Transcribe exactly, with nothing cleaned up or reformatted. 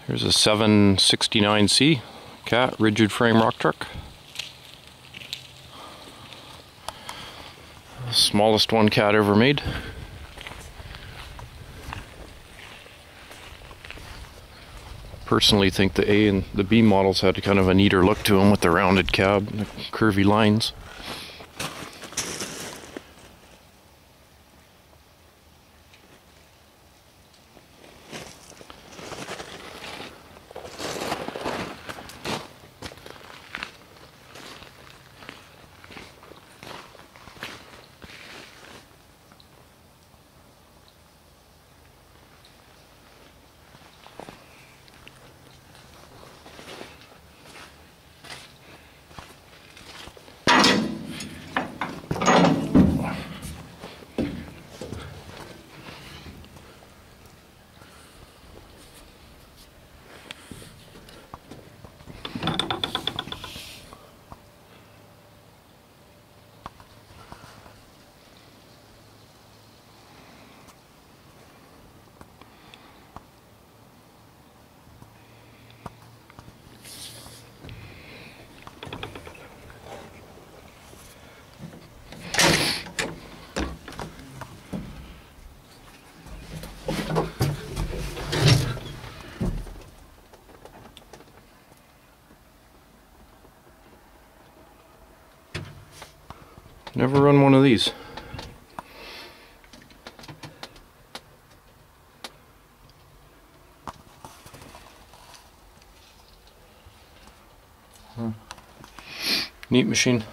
Here's a seven sixty-nine C cat rigid frame rock truck. Smallest one cat ever made. Personally think the A and the B models had kind of a neater look to them with the rounded cab and the curvy lines. Never run one of these. Huh. Neat machine.